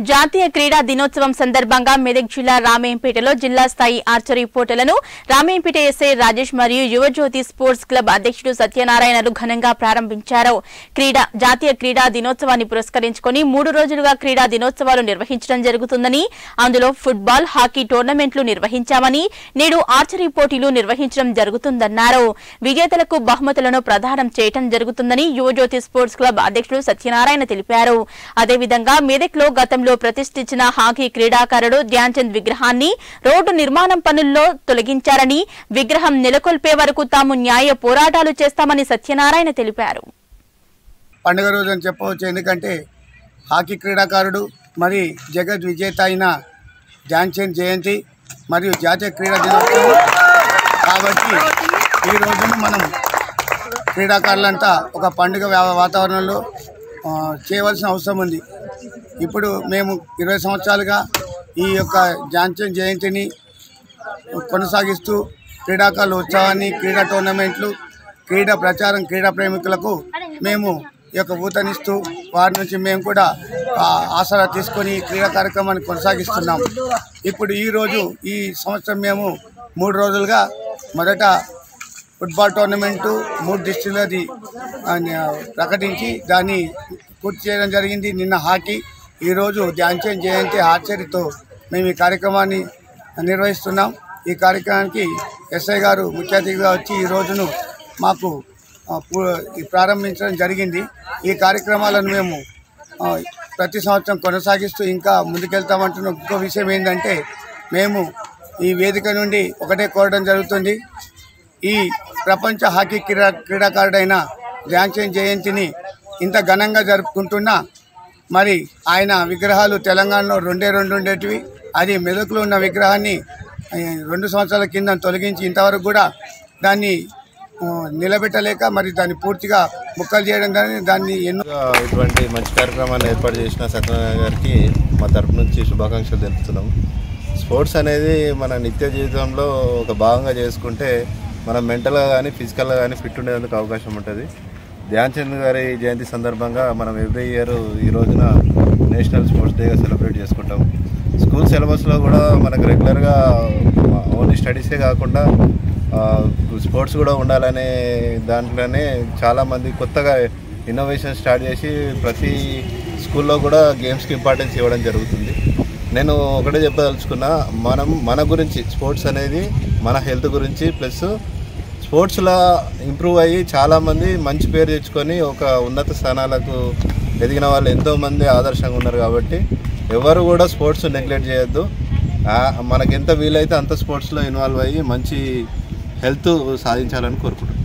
జాతీయ క్రీడా దినోత్సవం సందర్భంగా మెదక్ జిల్లా రామేంపేటలో జిల్లా స్థాయి ఆర్చరీ పోటీలను రామేంపేట ఎస్ఐ రాజేష్ మరియు యువజ్యోతి స్పోర్ట్స్ క్లబ్ అధ్యక్షుడు సత్యనారాయణలు ఘనంగా ప్రారంభించారు. జాతీయ క్రీడా దినోత్సవాన్ని పురస్కరించుకుని 3 రోజులుగా క్రీడా దినోత్సవాలు నిర్వహించడం జరుగుతుందని, అందులో ఫుట్బాల్, హాకీ టోర్నమెంట్లు నిర్వహించామని, నేడు ఆర్చరీ పోటీలు నిర్వహించడం జరుగుతుందన్నారు. విజేతలకు బహుమతులను ప్రదానం చేయడం జరుగుతుందని యువజ్యోతి స్పోర్ట్స్ క్లబ్ అధ్యక్షుడు సత్యనారాయణ తెలిపారు. అదేవిధంగా మెదక్లో గతంలో ప్రతిష్ఠించిన హాకీ క్రీడాకారుడు ధ్యాన్ చంద్ విగ్రహాన్ని రోడ్డు నిర్మాణం పనుల్లో తొలగించారని, విగ్రహం నెలకొల్పే వరకు తాము న్యాయ పోరాటాలు చేస్తామని సత్యనారాయణ తెలిపారు. పండుగ రోజు అని చెప్పవచ్చు, ఎందుకంటే హాకీ క్రీడాకారుడు మరి జగత్ విజేత అయిన ధ్యాన్ చంద్ జయంతి మరియు జాతీయ క్రీడా దినోత్సవం కాబట్టి ఈ రోజున మనం క్రీడాకారులంతా ఒక పండుగ వాతావరణంలో చేయవలసిన అవసరం ఉంది. ఇప్పుడు మేము 20 సంవత్సరాలుగా ఈ యొక్క ధ్యాన్ చంద్ జయంతిని కొనసాగిస్తూ క్రీడాకారుల ఉత్సవాన్ని, క్రీడా టోర్నమెంట్లు, క్రీడా ప్రచారం, క్రీడా ప్రేమికులకు మేము ఈ యొక్క ఊతనిస్తూ వారి నుంచి మేము కూడా ఆసరా తీసుకొని క్రీడా కార్యక్రమాన్ని కొనసాగిస్తున్నాం. ఇప్పుడు ఈ సంవత్సరం మేము 3 రోజులుగా మొదట ఫుట్బాల్ టోర్నమెంటు 3 డిస్ట్రిక్ట్లది ప్రకటించి దాన్ని పూర్తి చేయడం జరిగింది. నిన్న హాకీ, ఈరోజు ధ్యాన్ చంద్ జయంతి ఆర్చరీతో మేము ఈ కార్యక్రమాన్ని నిర్వహిస్తున్నాం. ఈ కార్యక్రమానికి ఎస్ఐ గారు ముఖ్య అతిథిగా వచ్చి ఈ రోజును మాకు ప్రారంభించడం జరిగింది. ఈ కార్యక్రమాలను మేము ప్రతి సంవత్సరం కొనసాగిస్తూ ఇంకా ముందుకెళ్తామంటున్న ఇంకో విషయం ఏంటంటే, మేము ఈ వేదిక నుండి ఒకటే కోరడం జరుగుతుంది. ఈ ప్రపంచ హాకీ క్రీడాకారుడైన ధ్యాన్ చంద్ జయంతిని ఇంత ఘనంగా జరుపుకుంటున్నా మరి ఆయన విగ్రహాలు తెలంగాణలో 2 ఉండేటివి. అది మెదక్లో ఉన్న విగ్రహాన్ని 2 సంవత్సరాల కింద తొలగించి ఇంతవరకు కూడా దాన్ని నిలబెట్టలేక మరి దాన్ని పూర్తిగా ముక్కలు చేయడం కానీ దాన్ని ఇటువంటి మంచి కార్యక్రమాన్ని ఏర్పాటు చేసిన సత్యనారాయణ గారికి మా తరపు నుంచి శుభాకాంక్షలు తెలుపుతున్నాం. స్పోర్ట్స్ అనేది మన నిత్య జీవితంలో ఒక భాగంగా చేసుకుంటే మనం మెంటల్గా కానీ ఫిజికల్గా కానీ ఫిట్ ఉండేందుకు అవకాశం ఉంటుంది. ధ్యాన్ చంద్ గారి జయంతి సందర్భంగా మనం ఎవ్రీ ఇయర్ ఈ రోజున నేషనల్ స్పోర్ట్స్ డేగా సెలబ్రేట్ చేసుకుంటాం. స్కూల్ సిలబస్లో కూడా మనకు రెగ్యులర్గా ఓన్లీ స్టడీసే కాకుండా స్పోర్ట్స్ కూడా ఉండాలనే దాంట్లోనే చాలామంది కొత్తగా ఇన్నోవేషన్ స్టార్ట్ చేసి ప్రతి స్కూల్లో కూడా గేమ్స్కి ఇంపార్టెన్స్ ఇవ్వడం జరుగుతుంది. నేను ఒకటే చెప్పదలుచుకున్నా, మన గురించి స్పోర్ట్స్ అనేది మన హెల్త్ గురించి, ప్లస్ స్పోర్ట్స్లో ఇంప్రూవ్ అయ్యి చాలామంది మంచి పేరు తెచ్చుకొని ఒక ఉన్నత స్థానాలకు ఎదిగిన వాళ్ళు ఎంతోమంది ఆదర్శంగా ఉన్నారు. కాబట్టి ఎవరు కూడా స్పోర్ట్స్ నెగ్లెక్ట్ చేయొద్దు. మనకు ఎంత వీలైతే అంత స్పోర్ట్స్లో ఇన్వాల్వ్ అయ్యి మంచి హెల్త్ సాధించాలని కోరుకుంటున్నాను.